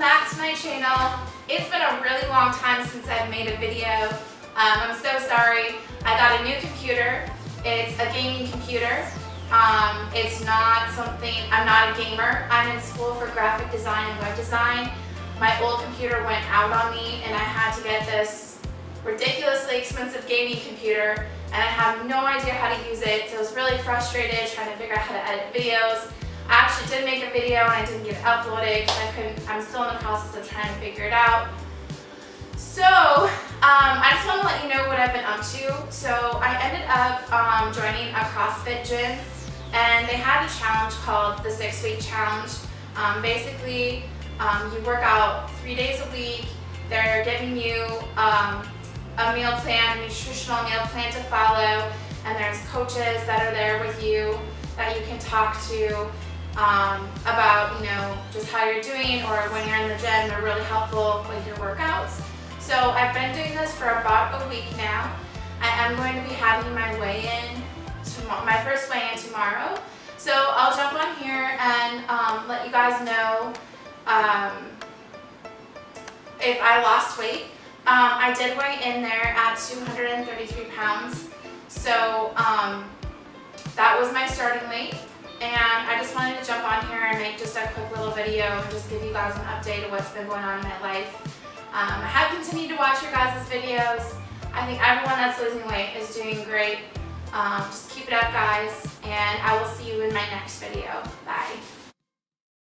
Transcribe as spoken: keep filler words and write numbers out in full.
back to my channel. It's been a really long time since I've made a video. Um, I'm so sorry. I got a new computer. It's a gaming computer. Um, it's not something, I'm not a gamer. I'm in school for graphic design and web design. My old computer went out on me and I had to get this ridiculously expensive gaming computer, and I have no idea how to use it, so I was really frustrated trying to figure out how to edit videos. I actually did make a video and I didn't get it uploaded because I couldn't, I'm still in the process of trying to figure it out. So um, I just want to let you know what I've been up to. So I ended up um, joining a CrossFit gym, and they had a challenge called the six week challenge. Um, basically, um, you work out three days a week. They're giving you um, a meal plan, a nutritional meal plan to follow, and there's coaches that are there with you that you can talk to um, about, you know, just how you're doing, or when you're in the gym, they're really helpful with your workouts. So I've been doing this for about a week now. I am going to be having my weigh-in, my first weigh-in tomorrow. So I'll jump on here and um, let you guys know um, if I lost weight. Um, I did weigh in there at two hundred thirty-three pounds, so um, that was my starting weight, and I just wanted to jump on here and make just a quick little video and just give you guys an update of what's been going on in my life. Um, I have continued to watch your guys' videos. I think everyone that's losing weight is doing great. Um, just keep it up, guys, and I will see you in my next video. Bye.